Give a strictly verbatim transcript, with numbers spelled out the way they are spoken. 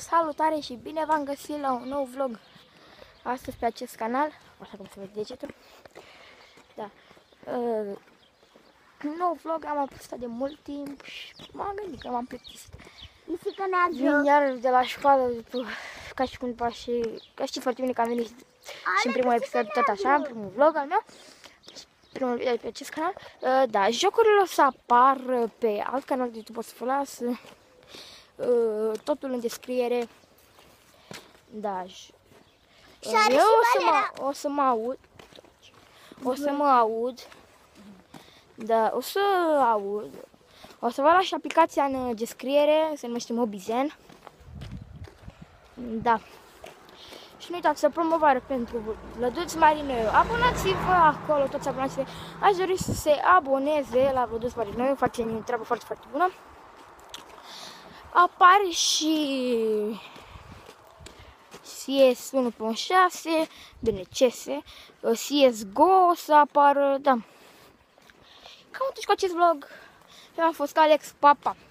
Salutare și bine v-am găsit la un nou vlog astăzi pe acest canal, așa cum se vede degetul. Da. Uh, un nou vlog, am postat de mult timp și m-am gândit că m-am plictisit. Vin iar de la școală, ca și cumva și ca știi foarte bine că am venit și în primul episod tot așa, în primul vlog al meu. Primul video pe acest canal. Uh, da, jocurile o să apar pe alt canal de YouTube, o să vă las uh, totul în descriere. Da. Uh, eu o să, mă, o să mă aud. O să mă aud. Da, o să aud. O să vă las și aplicația în descriere, se numește Mobizen. Da. Și nu uitați să promovare pentru Vlăduț Marineu. Abonați-vă acolo, toți abonații. Aș dori să se aboneze la Vlăduț Marineu, face o treabă foarte, foarte bună. Apare și C S unu punct șase, bine, C S, C S G O o să apară, da. Cam atunci cu acest vlog. Eu am fost Alex, pa, pa!